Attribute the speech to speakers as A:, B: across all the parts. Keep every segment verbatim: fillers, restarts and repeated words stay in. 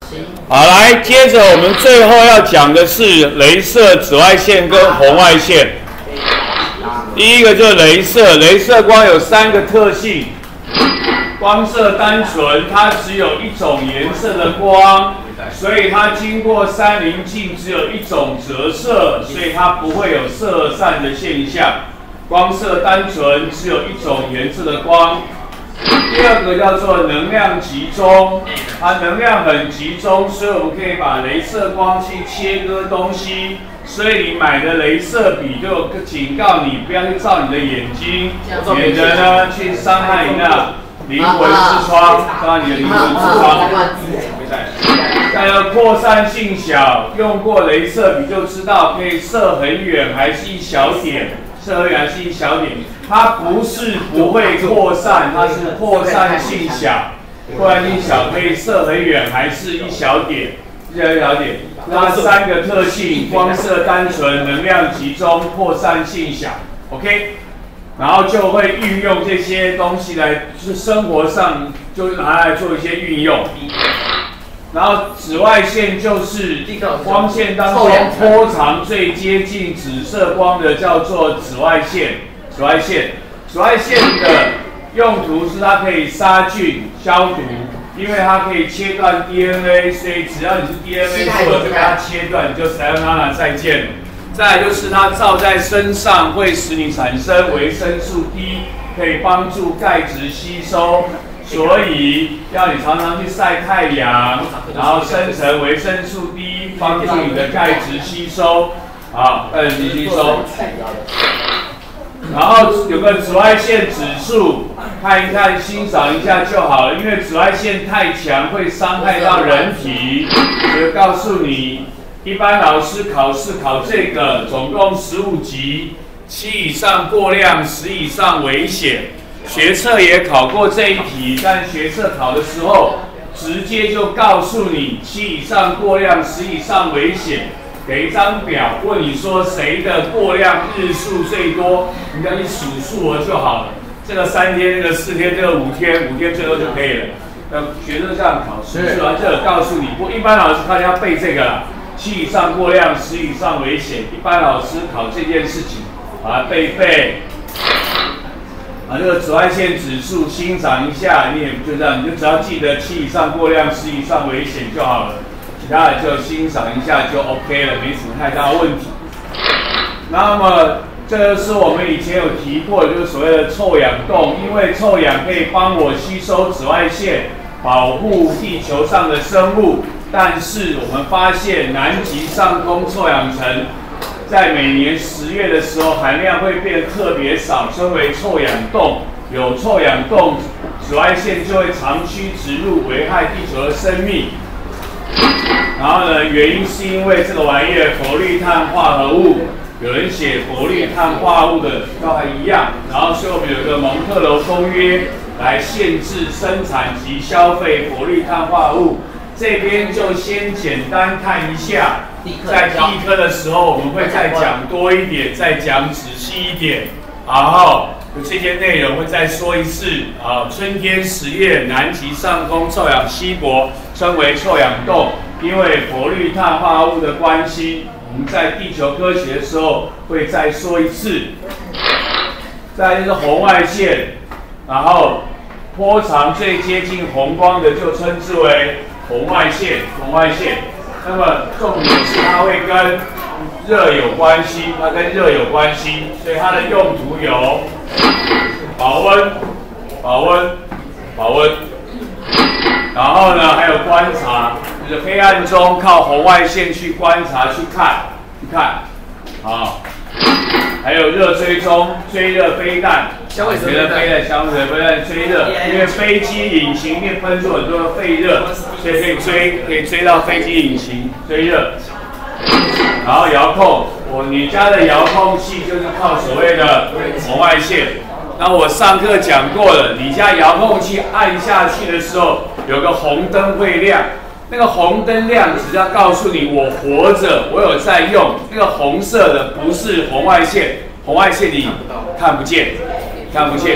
A: 好，来，接着我们最后要讲的是雷射紫外线跟红外线。第一个就是雷射，雷射光有三个特性。光色单纯，它只有一种颜色的光，所以它经过三棱镜只有一种折射，所以它不会有色散的现象。光色单纯，只有一种颜色的光。第二个叫做能量集中，它能量很集中，所以我们可以把雷射光去切割东西。所以你买的雷射笔就警告你不要去照你的眼睛，免得呢去伤害你的灵魂之窗，伤害你的灵魂之窗。再有扩散性小，用过雷射笔就知道可以射很远，还是一小点，射很远还是一小点。它不是不会扩散，它是扩散性小，扩散性小可以射很远，还是一小点，一小点。它三个特性：光色单纯、能量集中、扩散性小。OK， 然后就会运用这些东西来，就是生活上就拿来做一些运用。然后紫外线就是光线当中波长最接近紫色光的叫做紫外线。紫外线，紫外线的用途是它可以杀菌、消毒，因为它可以切断 D N A， 所以只要你是 D N A 做了就把它切断，你就 sayonara 再见了。再来就是它照在身上会使你产生维生素 D， 可以帮助钙质吸收。所以要你常常去晒太阳，然后生成维生素 D， 帮助你的钙质吸收，好，钙质吸收。然后有个紫外线指数，看一看、欣赏一下就好了。因为紫外线太强会伤害到人体，所以告诉你，一般老师考试考这个，总共十五级，七以上过量，十以上危险。学测也考过这一题，但学测考的时候，直接就告诉你七以上过量，十以上危险。给一张表，问你说谁的过量日数最多，你要去数数额就好了。这个三天，这个四天，这个五天，五天最多就可以了。那学生这样考，数数完这告诉你。不过一般老师他要背这个啦，七以上过量，十以上危险。一般老师考这件事情，把它背背。啊，这个紫外线指数欣赏一下，你也就这样，你就只要记得七以上过量，十以上危险就好了。其他的就欣赏一下就 OK 了，没什么太大问题。那么这就是我们以前有提过的，就是所谓的臭氧洞，因为臭氧可以帮我吸收紫外线，保护地球上的生物。但是我们发现南极上空臭氧层在每年十月的时候含量会变得特别少，称为臭氧洞。有臭氧洞，紫外线就会长驱直入，危害地球的生命。然后呢，原因是因为这个玩意儿氟氯碳化合物，有人写氟氯碳化合物的都还一样。然后所以我们有一个蒙特娄公约来限制生产及消费氟氯碳化合物。这边就先简单看一下，在第一科的时候我们会再讲多一点，再讲仔细一点。然后有这些内容会再说一次啊。春天十月，南极上空臭氧稀薄，称为臭氧洞。因为氟氯碳化合物的关系，我们在地球科学的时候会再说一次。再来就是红外线，然后波长最接近红光的就称之为红外线。红外线，那么重点是它会跟热有关系，它跟热有关系，所以它的用途有保温、保温、保温。然后呢，还有观察。就是黑暗中靠红外线去观察、去看、去看，好，还有热追踪、追热飞弹，觉得飞弹、香水飞弹追热，因为飞机引擎里面喷出很多的废热，所以可以追，可以追到飞机引擎追热。然后遥控，我你家的遥控器就是靠所谓的红外线。那我上课讲过了，你家遥控器按下去的时候，有个红灯会亮。那个红灯亮，只要告诉你我活着，我有在用。那个红色的不是红外线，红外线你看不见，看不见。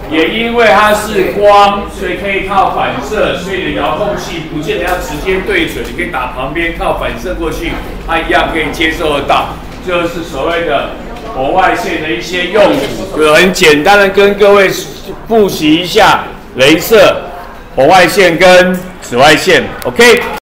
A: 也因为它是光，所以可以靠反射，所以你的遥控器不见得要直接对准，你可以打旁边靠反射过去，它一样可以接受得到。这就是所谓的红外线的一些用途，就很简单的跟各位复习一下雷射、红外线跟紫外线 ，OK。